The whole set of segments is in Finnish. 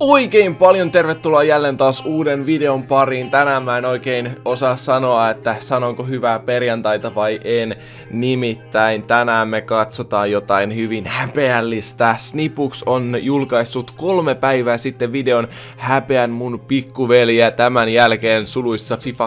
Oikein paljon tervetuloa jälleen taas uuden videon pariin. Tänään mä en oikein osaa sanoa, että sanonko hyvää perjantaita vai en. Nimittäin tänään me katsotaan jotain hyvin häpeällistä. Snipux on julkaissut 3 päivää sitten videon Häpeän mun pikkuveliä. Tämän jälkeen suluissa FIFA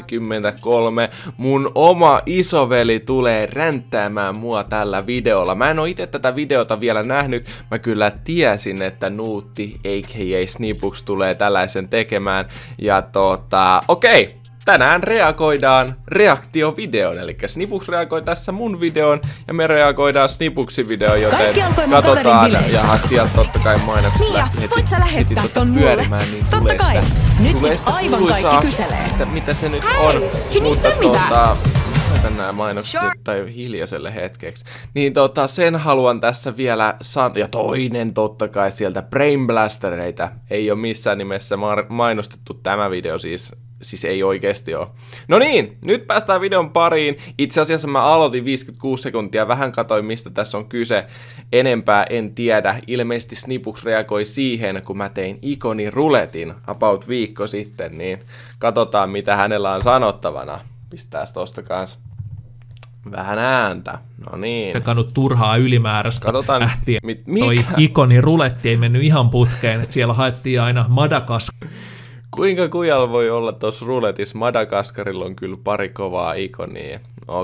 23 mun oma isoveli tulee ränttäämään mua tällä videolla. Mä en oo itse tätä videota vielä nähnyt. Mä kyllä tiesin, että Nuutti a.k.a. Snipux tulee tällaisen tekemään. Ja okei. Tänään reagoidaan reaktiovideoon, eli Snipux reagoi tässä mun videoon ja me reagoidaan Snipuxin videoon, joten katsotaan. Ja sieltä totta kai mainokset lähti voit sä lähettää ton mulle? Niin totta kai, nyt sit aivan kaikki kyselee. Mitä se nyt on, mutta laitan nää mainokset tai hiljaiselle hetkeksi. Niin sen haluan tässä vielä ja toinen totta kai sieltä Brain Blastereita. Ei oo missään nimessä mainostettu tämä video siis ei oikeesti oo. No niin, nyt päästään videon pariin. Itse asiassa mä aloitin 56 sekuntia, vähän katoin mistä tässä on kyse. Enempää en tiedä. Ilmeisesti Snipux reagoi siihen, kun mä tein ikoniruletin about viikko sitten, niin katsotaan mitä hänellä on sanottavana. Pistääs tosta kans vähän ääntä. No niin. Kannut turhaa ylimääräistä ähtiä. Toi ikoniruletti ei mennyt ihan putkeen, että siellä haettiin aina Madagaskar. Kuinka kujalla voi olla tuossa ruletissa? Madagaskarilla on kyllä pari kovaa ikonia.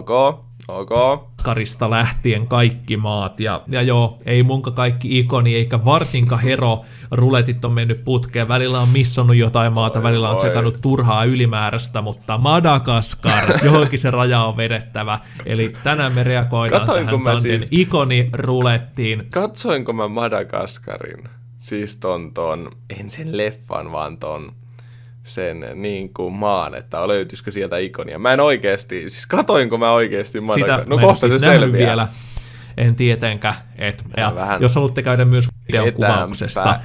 Ok. Karista lähtien kaikki maat. Ja joo, ei munka kaikki ikoni, eikä varsinkaan hero ruletit on mennyt putkeen. Välillä on missannut jotain maata, välillä on tsekannut turhaa ylimääräistä, mutta Madagaskar, johonkin se raja on vedettävä. Eli tänään me reagoidaan tähän Tanden ikonirulettiin. Katsoinko mä Madagaskarin? Siis en sen leffan, vaan sen maan, että löytyisikö sieltä ikonia. Mä en oikeesti, siis katoinko mä oikeesti Madagaskar? No kohta se selviää. Vielä. En tietenkään. Jos haluatte käydä myös videon kuvauksesta.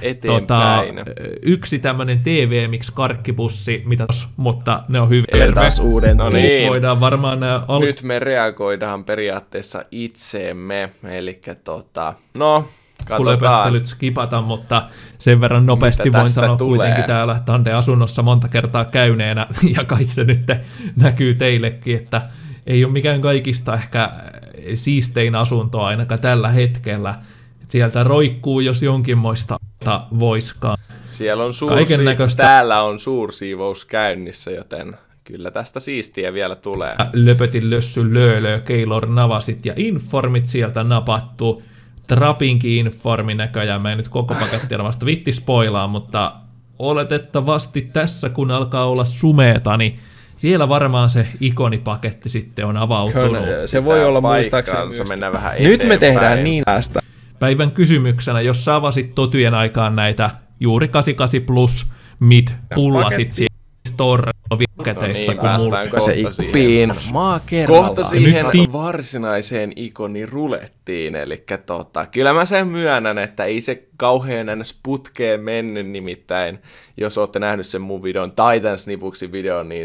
Yksi tämmönen TV Mix karkkipussi, mutta ne on hyvin. Taas uuden. No niin. Voidaan varmaan nyt me reagoidaan periaatteessa itseemme. Elikkä no. Löpöttelyt skipata, mutta sen verran nopeasti voin sanoa kuitenkin täällä Tanden asunnossa monta kertaa käyneenä, ja kai se nyt näkyy teillekin, että ei ole mikään kaikista ehkä siistein asunto ainakaan tällä hetkellä. Sieltä roikkuu, jos jonkinmoista voiskaan. Siellä on täällä on suursiivous käynnissä, joten kyllä tästä siistiä vielä tulee. Löpötin lössy löölö, Keylor navasit ja informit sieltä napattu. Trapinkin informi näköjään, mä en nyt koko pakettia vasta vitti spoilaa, mutta oletettavasti tässä kun alkaa olla sumeeta, niin siellä varmaan se ikonipaketti sitten on avautunut. Se voi olla muistaakseni vähän nyt me tehdään niin tästä. Päivän kysymyksenä, jos sä avasit totujen aikaan näitä juuri 88 plus mid pullasit siellä store-paketeissa, kun mulla se ikkupiin kohta siihen varsinaiseen ikonirulettiin, eli kyllä mä sen myönnän, että ei se kauhean ns. Putkeen mennyt, nimittäin jos ootte nähnyt sen mun videon, Titan Snipuxin videon, niin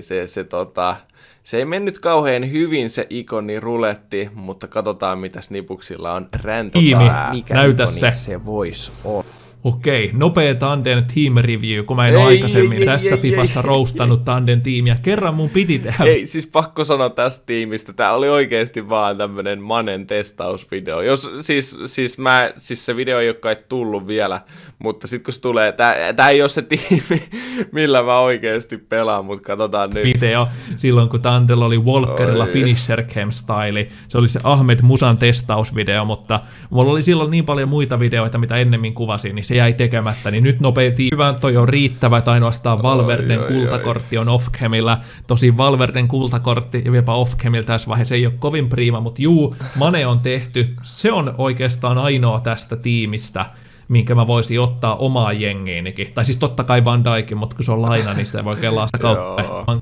se ei mennyt kauhean hyvin se ikoniruletti, mutta katsotaan mitä Snipuxilla on räntätää. Näytä se voisi olla. Okei, nopea Tanden team review, kun mä en ole aikaisemmin tässä Fifassa roustannut Tanden tiimiä. Kerran mun piti tehdä. Ei, siis pakko sanoa tästä tiimistä. Tää oli oikeesti vaan tämmönen Manen testausvideo. Siis se video ei ole kai tullut vielä, mutta sit kun se tulee, tää ei oo se tiimi, millä mä oikeesti pelaan, mutta katsotaan nyt. Video, silloin kun Tandella oli Walkerilla Finisher Cam style, se oli se Ahmed Musan testausvideo, mutta mulla oli silloin niin paljon muita videoita, mitä ennemmin kuvasin, niin se jäi tekemättä, niin nyt nopeasti hyvän toi on riittävä, että ainoastaan Valverden kultakortti on off-camilla. Tosin Valverden kultakortti ja vieläpä off-camilla tässä vaiheessa ei ole kovin priima, mutta Mane on tehty. Se on oikeastaan ainoa tästä tiimistä, minkä mä voisin ottaa omaa jengiinikin. Tai siis totta kai Van Dijkin, mutta kun se on laina, niin sitä ei voi kellaa sitä kautta.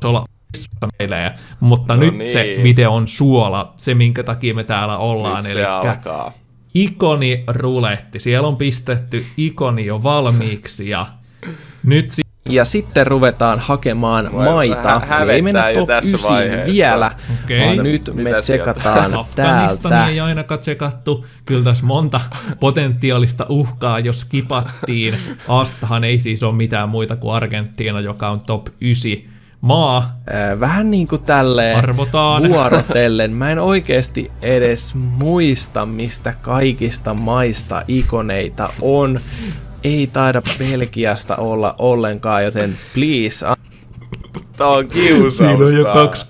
Mutta nyt se video on suola, se minkä takia me täällä ollaan. Nyt se alkaa. Ikoniruletti. Siellä on pistetty ikoni jo valmiiksi ja nyt Ja sitten ruvetaan hakemaan maita. Ei mennä top 9 vielä, vaan nyt me tsekataan Afganistania täältä. ei ainakaan tsekattu. Kyllä tässä monta potentiaalista uhkaa, jos skipattiin. Aastahan ei siis ole mitään muita kuin Argentiina, joka on top 9 maa. Vähän niin kuin tälleen Arvotaan. vuorotellen. Mä en oikeesti edes muista, mistä kaikista maista ikoneita on. Ei taida Belgiasta olla ollenkaan, joten please. Tää on kiusausta. Siinä on jo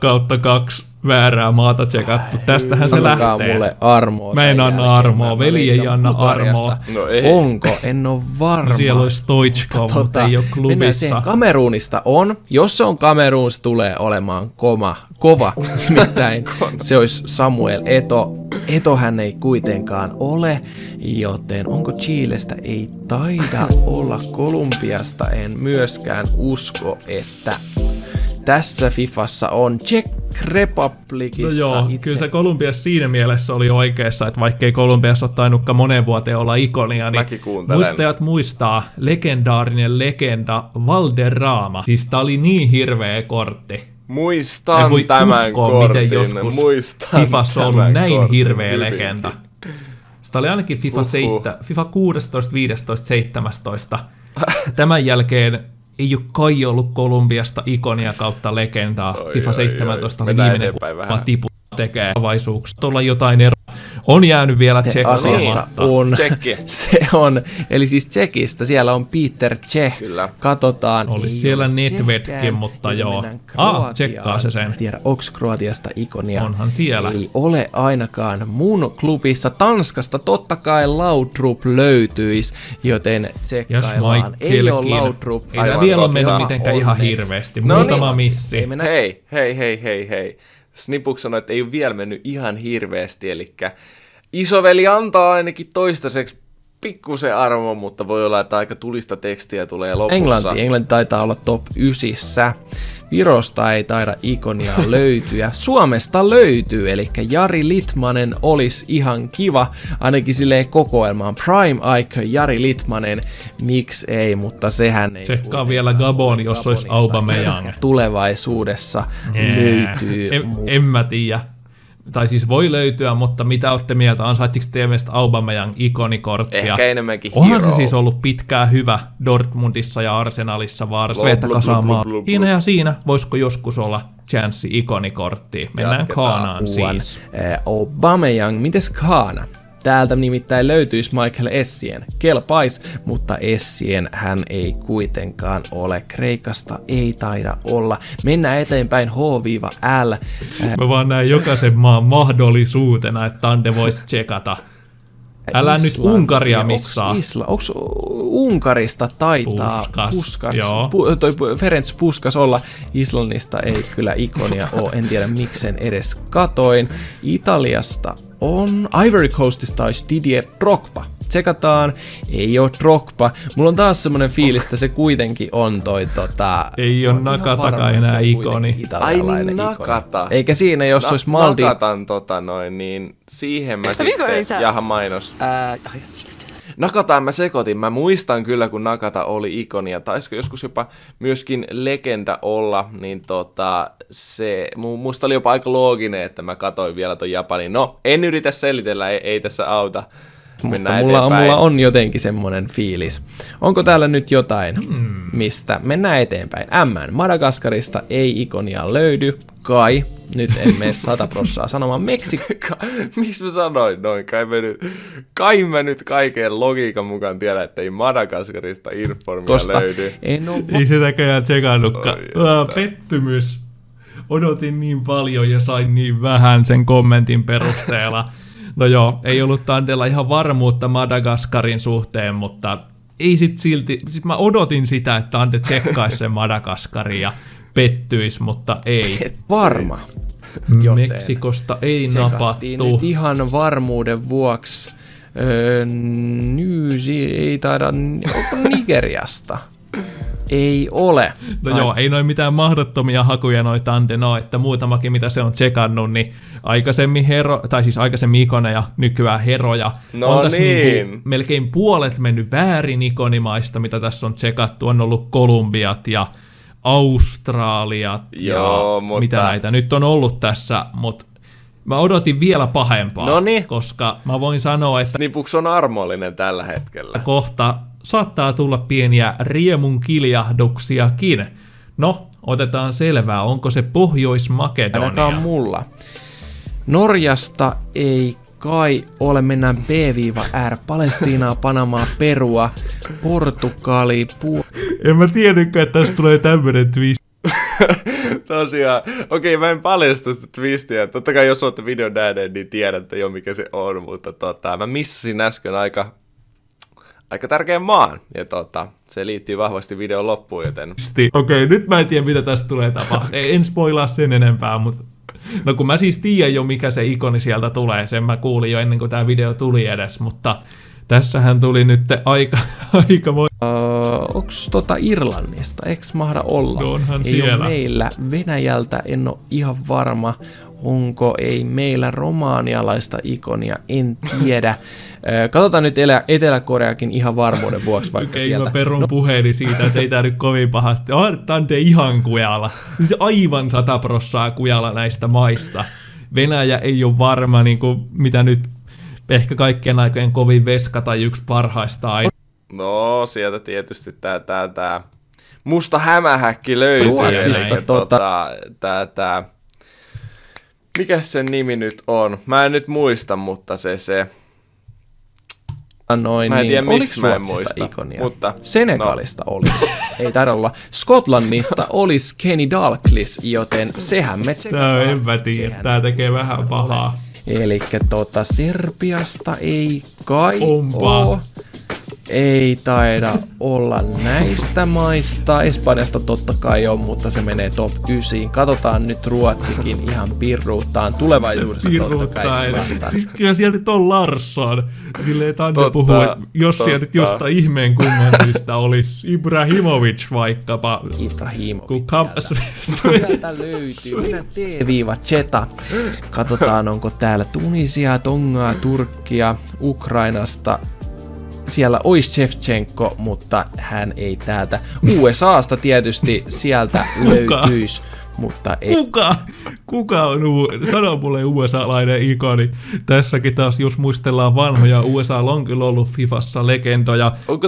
2/2 väärää maata tsekattu. Tästähän se Antakaa lähtee. mulle armoa. Mä en tämän anna jälkeen. armoa. Mä Veli ei veikkaan anna Bulgariasta. armoa. No ei. Onko? En oo varma. No siellä olisi Stoichkov, mutta ei ole Mennään klubissa. siihen. Kamerunista on. Jos se on Kamerun, se tulee olemaan kova. Nimittäin se olisi Samuel Eto'o. Eto'hän ei kuitenkaan ole, joten onko Chilestä? Ei taida olla. Kolumbiasta en myöskään usko, että tässä Fifassa on. Czech Republicista No joo, itse. kyllä se Kolumbiassa siinä mielessä oli oikeassa, että vaikkei Kolumbiassa ole tainnutkaan moneen vuoteen olla ikonia, niin Mäkin kuuntelen. muistajat muistaa legendaarinen legenda Valderrama. Siis tää oli niin hirveä kortti. Muistan En voi tämän uskoa, kortin. miten joskus Muistan Fifassa on ollut tämän näin kortin hirveä hyvinkin. legenda. Sitä oli ainakin FIFA 16, 15, 17. Tämän jälkeen ei ole kai ollut Kolumbiasta ikonia kautta legendaa. FIFA 17 oli Mennään viimeinen, eteenpäin kun vähän. tipu tekee avaisuuksia. Tuolla jotain eroa. On jäänyt vielä Asiassa tsekkaamatta. on. Tsekki. Se on. Eli siis Tsekistä. Siellä on Peter Cech. Kyllä. Katsotaan. Olisi Ei siellä ole Nedvedkin, Tsekkään. mutta Ja joo. mennään Kroatiaan. Tsekkaa se sen. En tiedä, onko Kroatiasta ikonia. Onhan siellä. Ei ole ainakaan mun klubissa. Tanskasta totta kai Laudrup löytyisi, joten Ja tsekkaillaan. Ei ole Schmeichelkin. Laudrup. Ei tää Aivan vielä ole totta. mennyt mitenkään ihan Onneksi. hirveästi. No Muutama niin. missi. Ei mennä. Hei. Snipuk sanoi, että ei ole vielä mennyt ihan hirveästi, eli isoveli antaa ainakin toistaiseksi pikkusen arvon, mutta voi olla, että aika tulista tekstiä tulee lopussa. Englanti taitaa olla top 9. Virosta ei taida ikonia löytyä. Suomesta löytyy, eli Jari Litmanen olisi ihan kiva, ainakin silleen kokoelmaan. Prime Icon Jari Litmanen, miksi ei, mutta sehän ei. Tsekkaa vielä Gabon, jos olisi Aubameyang. Tulevaisuudessa löytyy. En mä tiedä. Tai siis voi löytyä, mutta mitä olette mieltä? Ansaitsiko teidän mielestä Aubameyang ikonikorttia? Ehkä enemmänkin Onhan hero. se siis ollut pitkään hyvä Dortmundissa ja Arsenalissa varsin. Blub, Vetä blub, kasaan blub, maa. blub, blub. Siinä ja siinä, voisiko joskus olla chanssi ikonikorttiin? Mennään Jatketaan. Ghanaan siis. Aubameyang, mites Ghana? Täältä nimittäin löytyisi Michael Essien. Kelpais, mutta Essien hän ei kuitenkaan ole. Kreikasta ei taida olla. Mennään eteenpäin H-L. Mä vaan näen jokaisen maan mahdollisuutena, että Tande voisi tsekata. Älä nyt Unkaria missaa. Onko Unkarista taitaa Puskas, joo. Ferenc Puskas olla? Islannista ei kyllä ikonia ole. En tiedä miksen edes katoin. Italiasta on. Ivory Coastista olisi Didier Drogba. Tsekataan. Ei oo Drogba. Mulla on taas semmonen fiilis, että se kuitenkin on toi Ei oo Nakatakaan enää ikoni. Ai niin, Nakata. Eikä siinä, jos olisi Maldi. Nakatan niin siihen mä sitten, jaha mainos. Nakataan mä sekoitin. Mä muistan kyllä, kun Nakata oli ikonia. Taisiko joskus jopa myöskin legenda olla, niin se musta oli jopa aika looginen, että mä katoin vielä ton Japanin. No, en yritä selitellä, ei tässä auta. Mutta mulla on jotenkin semmonen fiilis. Onko täällä nyt jotain, mistä mennään eteenpäin? Madagaskarista ei ikonia löydy. Kai, nyt en mene 100% sanomaan Meksiko. Miksi mä sanoin noin? Kai mä nyt kaiken logiikan mukaan tiedän, että ei Madagaskarista informia löydy. Ei se näköjään tsekannutkaan. Pettymys. Odotin niin paljon ja sain niin vähän sen kommentin perusteella. No joo, ei ollut Tandella ihan varmuutta Madagaskarin suhteen, mutta ei sit silti. Sit mä odotin sitä, että Tande tsekkaisi sen Madagaskarin ja pettyisi, mutta ei. Varma. Meksikosta ei napattu. Nyt ihan varmuuden vuoksi. Ei taida. Onko Nigeriasta? ei ole. No joo, ei noin mitään mahdottomia hakuja noi Tande, no, että muutamakin mitä se on tsekannut, niin aikaisemmin aikaisemmin ikoneja, nykyään heroja. No on tässä niin. niinku melkein puolet mennyt väärin ikonimaista, mitä tässä on tsekattu. On ollut Kolumbiat ja Australiat joo, ja mutta mitä näitä nyt on ollut tässä, mutta mä odotin vielä pahempaa, koska mä voin sanoa, että Snipuks on armollinen tällä hetkellä. Kohta saattaa tulla pieniä riemun kiljahduksiakin. No, otetaan selvää, onko se Pohjois-Makedonia? Ainakaan mulla. Norjasta ei kai ole, mennään B-R, Palestiinaa, Panamaa, Perua, Portugali, En mä tiedäkään, että tästä tulee tämmönen twist. Tosiaan. Okei, mä en paljasta sitä twistiä. Totta kai jos olette videon nähneet, niin tiedätte jo mikä se on, mutta mä missasin äsken aika tärkeän maan. Ja se liittyy vahvasti videon loppuun, joten Okei, nyt mä en tiedä mitä tästä tulee tapahtua. En spoilaa sen enempää, mutta no kun mä siis tiedän jo mikä se ikoni sieltä tulee, sen mä kuulin jo ennen kuin tää video tuli edes, mutta tässähän tuli nyt aika onks Irlannista? Eks mahda olla? No onhan ei siellä. Ole meillä. Venäjältä en ole ihan varma. Onko ei meillä romaanialaista ikonia? En tiedä. Katsotaan nyt Etelä-Koreakin ihan varmuuden vuoksi vaikka okei, sieltä. Mä perun puheeni siitä, että ei tää nyt kovin pahasti. Tante ihan kujalla. Siis aivan 100% kujalla näistä maista. Venäjä ei ole varma, niin kuin, mitä nyt ehkä kaikkien aikojen kovin veska tai yksi parhaista aina. no sieltä tietysti tää musta hämähäkki löytyy. Ruotsista tää mikäs sen nimi nyt on? Mä en nyt muista, mutta se. Mä en tiedä, miksi mä en muista. Ikonia? Mutta Senegalista oli. Ei taida olla. Skotlannista olisi Kenny Dalglish, joten sehän me Tää en mä tiedä. Tää tekee vähän pahaa. Elikkä Serbiasta ei kai Onpa. oo. Ei taida olla näistä maista. Espanjasta totta kai on, mutta se menee top 9. Katsotaan nyt Ruotsikin ihan pirruuttaan. Tulevaisuudessa totta kai Zlatan. Siis kyllä siellä nyt on Larsson. Silleen Tante puhuu, että jos siellä nyt jostain ihmeen kumman syystä olisi Ibrahimovic vaikkapa. Ibrahimovic sieltä löytyy. Mennään T-Zeta. Katsotaan onko täällä Tunisiaa, Tongaa, Turkkia, Ukrainasta. Siellä olisi Shevchenko, mutta hän ei täältä. USAsta tietysti sieltä löytyisi, mutta ei. Kuka on sano mulle USA-lainen ikoni. Tässäkin taas, jos muistellaan vanhoja, USA on kyllä ollut Fifassa legendoja. Onko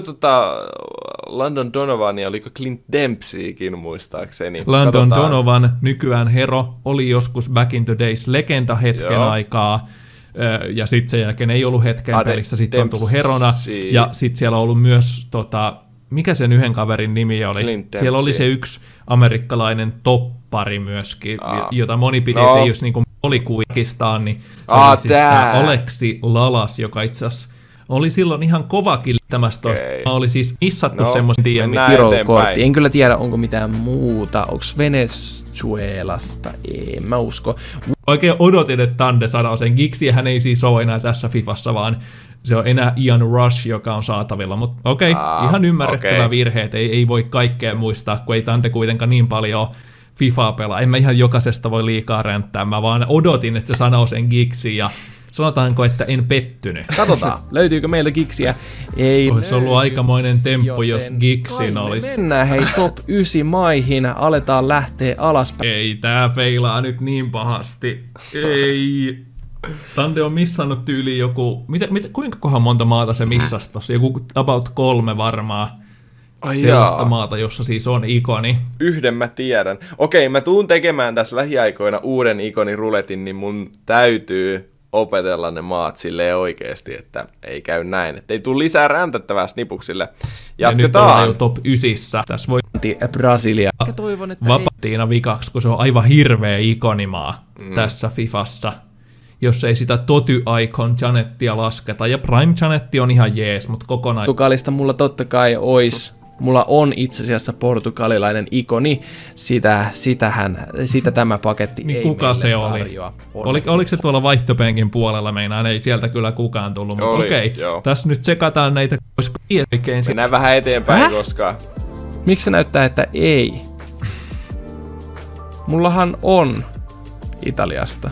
Landon Donovania, oliko Clint Dempseykin muistaakseni? Landon Donovan, nykyään hero, oli joskus back in the days legenda hetken aikaa. Ja sitten sen jälkeen ei ollut hetken pelissä, sitten on tullut herona. Ja sitten siellä on ollut myös, mikä sen yhden kaverin nimi oli? Siellä oli se yksi amerikkalainen toppari myöskin, jota moni piti, että ei jos niinku oli kuikistaan, niin se oli siis Aleksi Lalas, joka itse asiassa oli silloin ihan kovakin liittämässä oli siis missattu semmoisen tiedän. Hero-kortti. En kyllä tiedä, onko mitään muuta. Onko Venezuelasta? En mä usko. Oikein odotin, että Tande sanoo sen. Gixiä hän ei siis ole enää tässä Fifassa, vaan se on enää Ian Rush, joka on saatavilla. Mutta ihan ymmärrettävä virhe, että ei voi kaikkea muistaa, kun ei Tande kuitenkaan niin paljon Fifaa pelaa. En mä ihan jokaisesta voi liikaa ränttää. Mä vaan odotin, että se sanoo sen Gixi ja sanotaanko, että en pettynyt. Katsotaan, löytyykö meiltä Gixiä? Ei olisi ollut aikamoinen temppu, jos Gixin olisi. Mennään hei top 9 maihin, aletaan lähteä alaspäin. Ei tää feilaa nyt niin pahasti. Ei. Tande on missannut tyyliin joku, kuinka monta maata se missasi tossa? Joku about 3 varmaan. Sellaista maata, jossa siis on ikoni. Yhden mä tiedän. Okei, mä tuun tekemään tässä lähiaikoina uuden ikoniruletin, niin mun täytyy opetella ne maat silleen oikeesti, että ei käy näin. Että ei tule lisää räntättävää Snipuksille. Jatketaan. Ja nyt ollaan jo top 9. Tässä voi Brasilia. Vapatiina vikaksi, kun se on aivan hirveä ikonimaa tässä Fifassa. Jos ei sitä Toty-Icon Janettia lasketa. Ja Prime Janetti on ihan jees, mutta kokonaan. Portugalista mulla totta kai ois. Mulla on itse asiassa portugalilainen ikoni. Sitä tämä paketti niin ei kuka se oli? Tarjoa. Oliko se tuolla vaihtopenkin puolella meinaan? Ei sieltä kyllä kukaan tullut, mutta okei. Tässä nyt tsekataan näitä. Mennään vähän eteenpäin, koska Miksi se näyttää, että ei? Mullahan on Italiasta.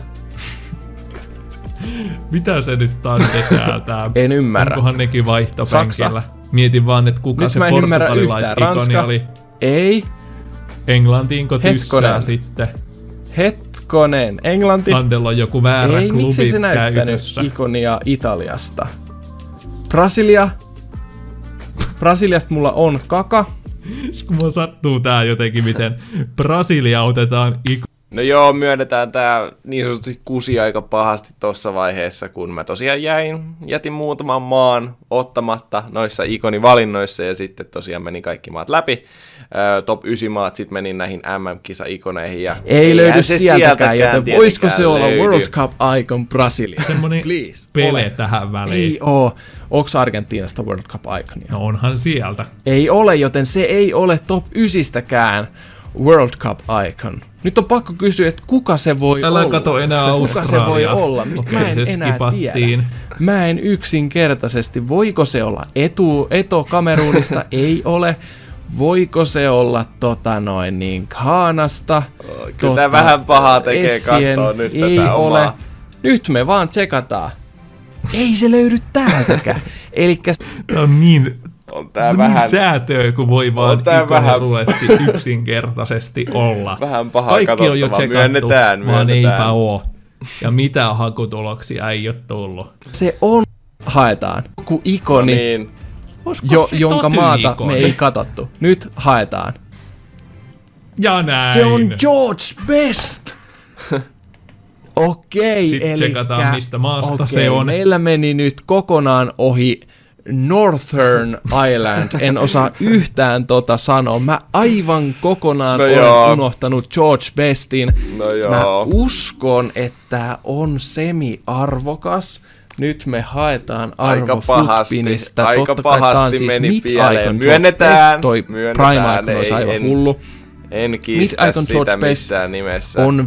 Mitä se nyt taas säätää? En ymmärrä. Onkohan nekin vaihtopenkillä? Mietin vaan, että kuka nyt se portugalilaisikoni oli. Ei. Englantiinko tyssää sitten? Hetkonen. Englanti. Tandella on joku väärä ei, klubi miksi se näyttänyt käytössä? ikonia Italiasta? Brasilia. Brasiliasta mulla on Kaka. Kun mulla sattuu tää jotenkin, miten Brasilia otetaan No joo, myönnetään tää niin sanotusti kusi aika pahasti tossa vaiheessa, kun mä tosiaan jätin muutaman maan ottamatta noissa ikonivalinnoissa ja sitten tosiaan meni kaikki maat läpi. Top 9 maat, sit menin näihin MM-kisa-ikoneihin ja ei löydy sieltäkään, joten voisiko se olla World Cup Icon Brasilia? Semmonen pele tähän väliin. Ei oo. Onks Argentiinasta World Cup Iconia? No onhan sieltä. Ei ole, joten se ei ole top 9:stäkään World Cup Icon. Nyt on pakko kysyä, että kuka se voi olla? Älä kato enää Australia. Kuka se voi olla? Okei, mä en se enää skipattiin. tiedä. Mä en yksinkertaisesti. Voiko se olla Eto Kamerunista? Ei ole. Voiko se olla Ghanasta? Kyllä tää vähän pahaa tekee katsoa nyt ei tätä ole. omaa. Nyt me vaan tsekataan. Ei se löydy täältäkään. Elikkä tää on niin on tää vähän säätöä, kun voi vaan ikoniruletti yksinkertaisesti olla. Vähän pahaa kaikki on jo tsekattu, myönnetään. Vaan eipä oo. Ja mitä hakutuloksia ei oo tullut. Se on, haetaan, joku ikoni, no niin. jonka maata me ei katsottu. Nyt haetaan. Ja näin. Se on George Best! Okei, sitten tsekataan, mistä maasta se on. Meillä meni nyt kokonaan ohi Northern Ireland. En osaa yhtään sanoa. Mä aivan kokonaan olen unohtanut George Bestin. Mä uskon, että on semi-arvokas. Nyt me haetaan arvo Footpinistä. Aika pahasti siis meni pieleen. Myönnetään. Toi Prime Icon olisi aivan hullu. En kiistä sitä missään nimessä. On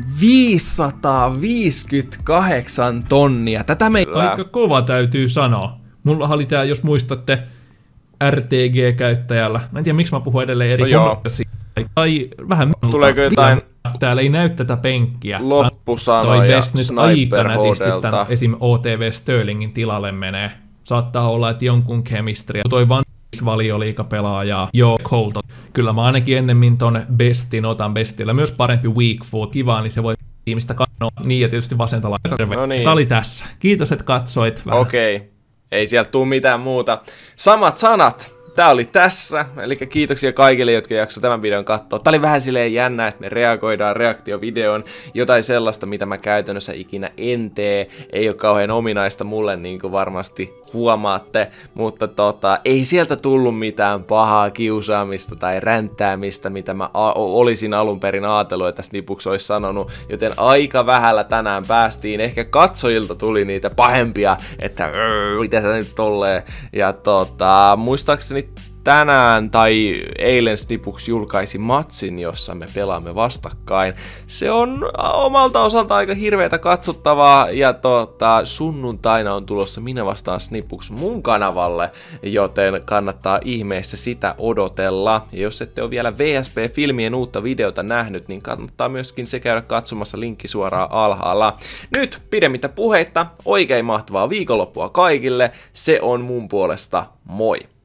558 tonnia. Tätä me aika kova täytyy sanoa. Mulla oli tää, jos muistatte, RTG-käyttäjällä. Mä en tiedä, miksi mä puhun edelleen eri koneessa. Tai vähän tuleeko jotain täällä ei näy tätä penkkiä. Loppusanoja toi Best nyt aika nätisti Sniperhoodelta. esim. OTV Sterlingin tilalle menee. Saattaa olla, että jonkun chemistry. Toi valioliigapelaaja, joo, Colton. Kyllä mä ainakin ennemmin ton Bestin otan. Bestillä myös parempi weak foot. Kiva, niin se voi tiimistä kannoa. Niin ja tietysti vasenta laita. No niin. Tää oli tässä. Kiitos, että katsoit. Okei. Ei sieltä tule mitään muuta. Samat sanat. Tää oli tässä, eli kiitoksia kaikille, jotka jaksoivat tämän videon katsoa. Tää oli vähän silleen jännä, että me reagoidaan reaktiovideoon jotain sellaista, mitä mä käytännössä ikinä en tee. Ei ole kauhean ominaista mulle, niin kuin varmasti huomaatte, mutta ei sieltä tullut mitään pahaa kiusaamista tai ränttäämistä, mitä mä olisin alun perin ajatellut, että Snipuks olisi sanonut, joten aika vähällä tänään päästiin. Ehkä katsojilta tuli niitä pahempia, että mitä se nyt tolleen, ja muistaakseni tänään tai eilen Snipuks julkaisi matsin, jossa me pelaamme vastakkain. Se on omalta osalta aika hirveätä katsottavaa ja sunnuntaina on tulossa Minä vastaan Snipuks mun kanavalle, joten kannattaa ihmeessä sitä odotella. Ja jos ette ole vielä VSP-filmien uutta videota nähnyt, niin kannattaa myöskin se käydä katsomassa, linkki suoraan alhaalla. Nyt pidemmittä puheitta, oikein mahtavaa viikonloppua kaikille, se on mun puolesta moi!